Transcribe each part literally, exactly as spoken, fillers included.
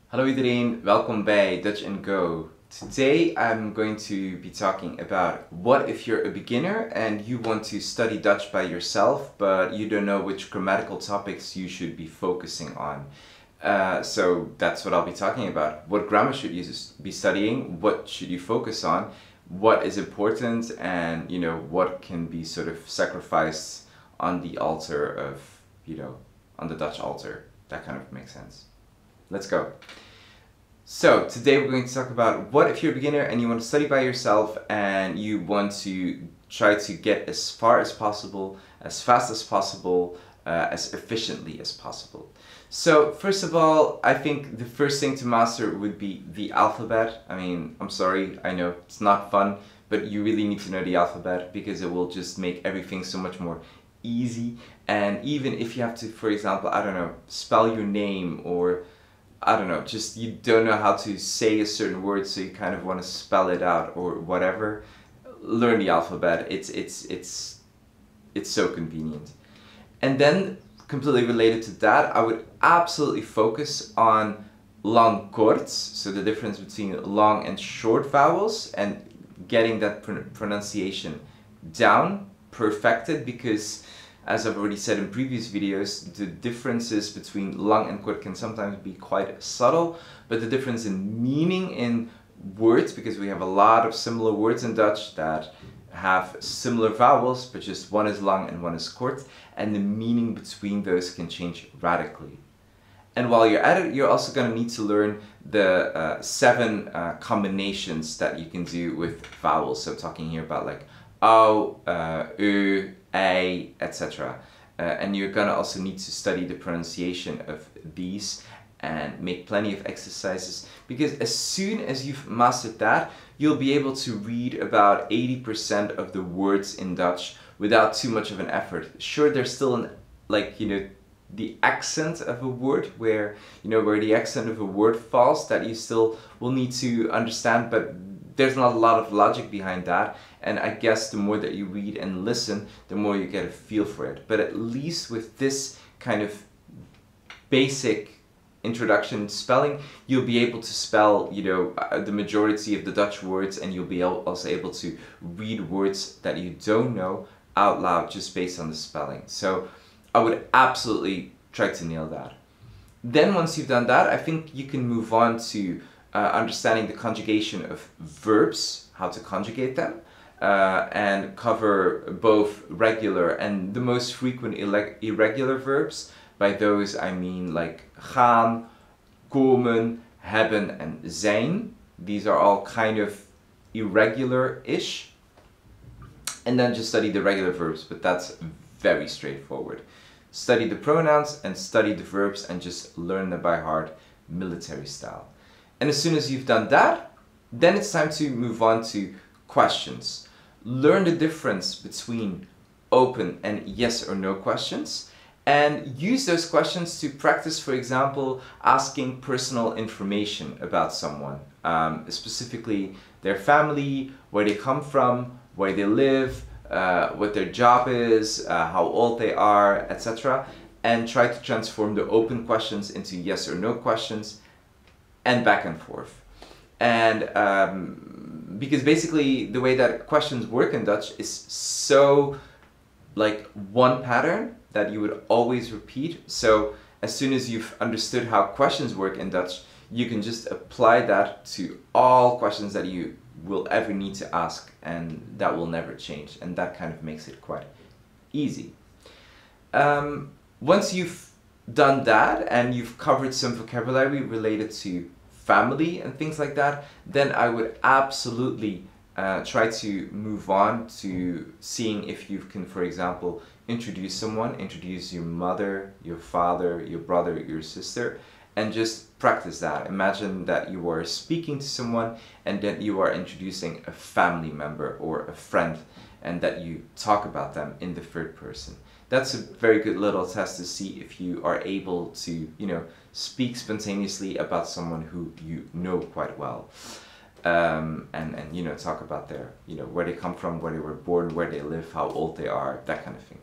Hallo iedereen, welkom bij Dutch and Go. Today I'm going to be talking about what if you're a beginner and you want to study Dutch by yourself, but you don't know which grammatical topics you should be focusing on. Uh, so that's what I'll be talking about. What grammar should you be studying? What should you focus on? What is important, and you know what can be sort of sacrificed on the altar of, you know, on the Dutch altar. That kind of makes sense. Let's go. So today we're going to talk about what if you're a beginner and you want to study by yourself and you want to try to get as far as possible, as fast as possible, uh, as efficiently as possible. So first of all, I think the first thing to master would be the alphabet. I mean, I'm sorry, I know it's not fun, but you really need to know the alphabet because it will just make everything so much more easy. And even if you have to, for example, I don't know, spell your name, or I don't know, just you don't know how to say a certain word, so you kind of want to spell it out or whatever, learn the alphabet. It's it's it's it's so convenient. And then completely related to that, I would absolutely focus on long korts, so the difference between long and short vowels, and getting that pr pronunciation down, perfected, because as I've already said in previous videos, the differences between lang and kort can sometimes be quite subtle, but the difference in meaning in words, because we have a lot of similar words in Dutch that have similar vowels, but just one is lang and one is kort, and the meaning between those can change radically. And while you're at it, you're also going to need to learn the uh, seven uh, combinations that you can do with vowels. So I'm talking here about like au, uh, u, a, et cetera. Uh, and you're gonna also need to study the pronunciation of these and make plenty of exercises, because as soon as you've mastered that, you'll be able to read about eighty percent of the words in Dutch without too much of an effort. Sure, there's still an, like, you know, the accent of a word, where, you know, where the accent of a word falls, that you still will need to understand, but there's not a lot of logic behind that. And I guess the more that you read and listen, the more you get a feel for it. But at least with this kind of basic introduction to spelling, you'll be able to spell, you know, uh, the majority of the Dutch words, and you'll be also able to read words that you don't know out loud just based on the spelling. So I would absolutely try to nail that. Then once you've done that, I think you can move on to uh, understanding the conjugation of verbs, how to conjugate them. Uh, and cover both regular and the most frequent irregular verbs. By those I mean like gaan, komen, hebben, and zijn. These are all kind of irregular-ish. And then just study the regular verbs, but that's very straightforward. Study the pronouns and study the verbs and just learn them by heart, military style. And as soon as you've done that, then it's time to move on to questions. Learn the difference between open and yes or no questions, and use those questions to practice, for example, asking personal information about someone, um, specifically their family, where they come from, where they live, uh, what their job is, uh, how old they are, et cetera. And try to transform the open questions into yes or no questions, and back and forth. And um, because basically the way that questions work in Dutch is so like one pattern that you would always repeat. So as soon as you've understood how questions work in Dutch, you can just apply that to all questions that you will ever need to ask, and that will never change. And that kind of makes it quite easy. Um, once you've done that and you've covered some vocabulary related to family and things like that, then I would absolutely uh, try to move on to seeing if you can, for example, introduce someone, introduce your mother, your father, your brother, your sister, and just practice that. Imagine that you are speaking to someone and that you are introducing a family member or a friend, and that you talk about them in the third person. That's a very good little test to see if you are able to, you know, speak spontaneously about someone who you know quite well. Um, and, and, you know, talk about their, you know, where they come from, where they were born, where they live, how old they are, that kind of thing.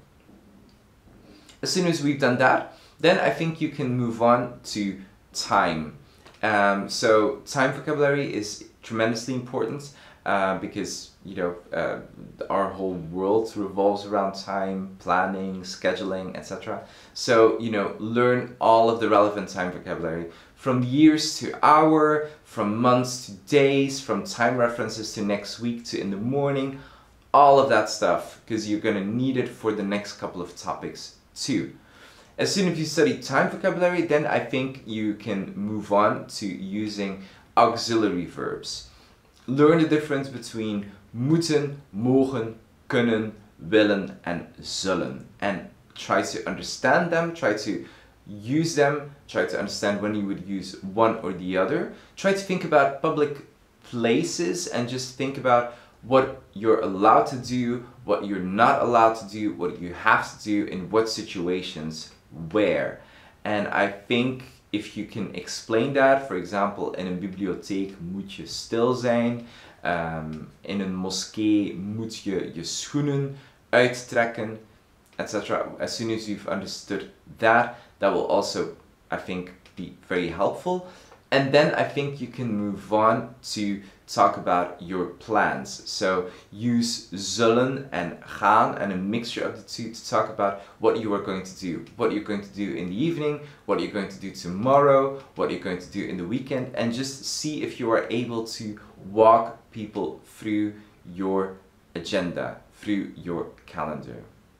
As soon as we've done that, then I think you can move on to time. Um, so time vocabulary is tremendously important uh, because, you know, uh, our whole world revolves around time, planning, scheduling, et cetera. So, you know, learn all of the relevant time vocabulary, from years to hour, from months to days, from time references to next week to in the morning, all of that stuff, because you're going to need it for the next couple of topics too. As soon as you study time vocabulary, then I think you can move on to using auxiliary verbs. Learn the difference between moeten, mogen, kunnen, willen, and zullen. And try to understand them, try to use them, try to understand when you would use one or the other. Try to think about public places and just think about what you're allowed to do, what you're not allowed to do, what you have to do, in what situations, where. And I think if you can explain that, for example, in een bibliotheek moet je stil zijn, um, in een moskee moet je je schoenen uittrekken, et cetera. As soon as you've understood that, that will also, I think, be very helpful. And then I think you can move on to talk about your plans. So use zullen and gaan and a mixture of the two to talk about what you are going to do. What you're going to do in the evening, what you're going to do tomorrow, what you're going to do in the weekend, and just see if you are able to walk people through your agenda, through your calendar.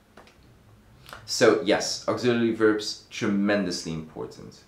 So yes, auxiliary verbs, tremendously important.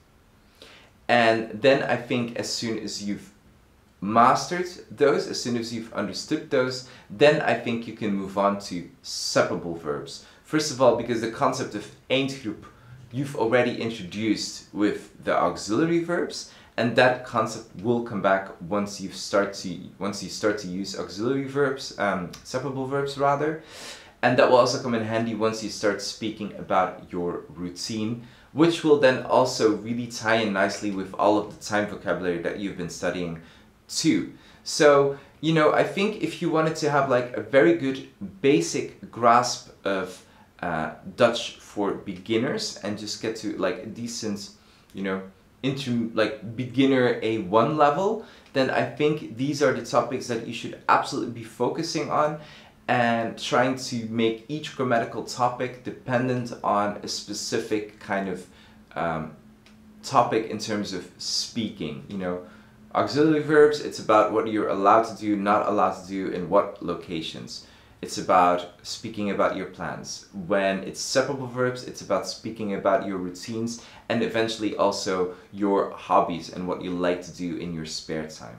And then I think as soon as you've mastered those, as soon as you've understood those, then I think you can move on to separable verbs. First of all, because the concept of eindgroep you've already introduced with the auxiliary verbs, and that concept will come back once you start to once you start to use auxiliary verbs, um, separable verbs rather, and that will also come in handy once you start speaking about your routine, which will then also really tie in nicely with all of the time vocabulary that you've been studying too. So, you know, I think if you wanted to have like a very good basic grasp of uh, Dutch for beginners and just get to like a decent, you know, into like beginner A one level, then I think these are the topics that you should absolutely be focusing on, and trying to make each grammatical topic dependent on a specific kind of um, topic in terms of speaking. You know, auxiliary verbs, it's about what you're allowed to do, not allowed to do, in what locations. It's about speaking about your plans. When it's separable verbs, it's about speaking about your routines and eventually also your hobbies and what you like to do in your spare time.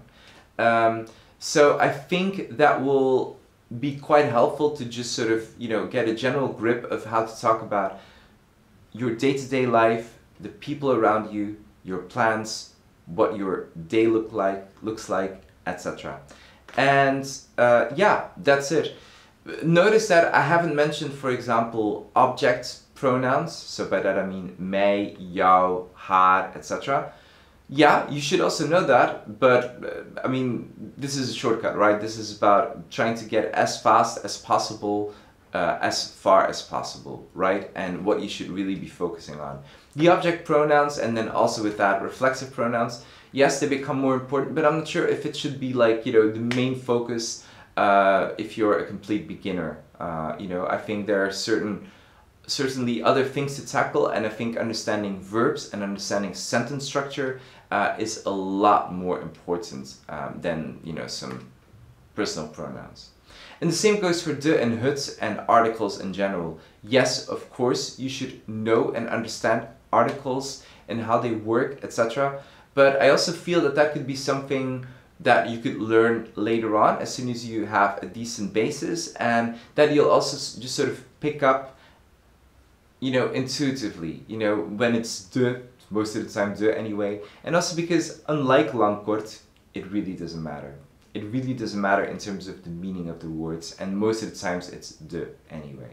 Um, so I think that will be quite helpful to just sort of, you know, get a general grip of how to talk about your day-to-day life, the people around you, your plans, what your day look like, looks like, et cetera. And uh, yeah, that's it. Notice that I haven't mentioned, for example, object pronouns. So by that I mean mij, jou, haar, et cetera. Yeah, you should also know that, but uh, I mean, this is a shortcut, right? This is about trying to get as fast as possible, uh, as far as possible, right? And what you should really be focusing on. The object pronouns, and then also with that, reflexive pronouns, yes, they become more important, but I'm not sure if it should be like, you know, the main focus uh, if you're a complete beginner. Uh, you know, I think there are certain certainly other things to tackle, and I think understanding verbs and understanding sentence structure uh, is a lot more important um, than, you know, some personal pronouns. And the same goes for de and het and articles in general. Yes, of course, you should know and understand articles and how they work, et cetera. But I also feel that that could be something that you could learn later on as soon as you have a decent basis, and that you'll also just sort of pick up, you know, intuitively, you know, when it's de, most of the time de anyway, and also because unlike lang kort, it really doesn't matter. It really doesn't matter in terms of the meaning of the words, and most of the times it's de anyway.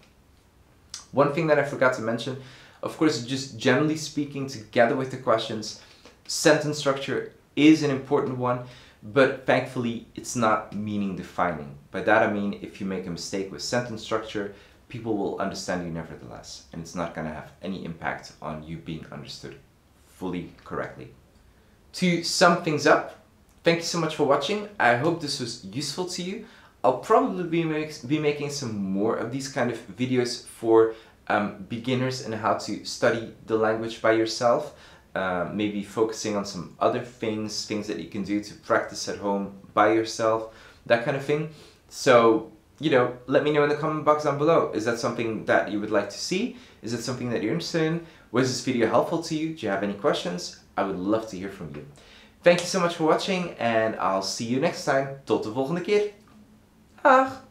One thing that I forgot to mention, of course, just generally speaking, together with the questions, sentence structure is an important one, but thankfully it's not meaning defining. By that I mean, if you make a mistake with sentence structure, people will understand you nevertheless, and it's not going to have any impact on you being understood fully correctly. To sum things up, thank you so much for watching. I hope this was useful to you. I'll probably be, make, be making some more of these kind of videos for um, beginners and how to study the language by yourself. Uh, maybe focusing on some other things, things that you can do to practice at home by yourself, that kind of thing. So, you know, let me know in the comment box down below. Is that something that you would like to see? Is it something that you're interested in? Was this video helpful to you? Do you have any questions? I would love to hear from you. Thank you so much for watching and I'll see you next time. Tot de volgende keer. Dag!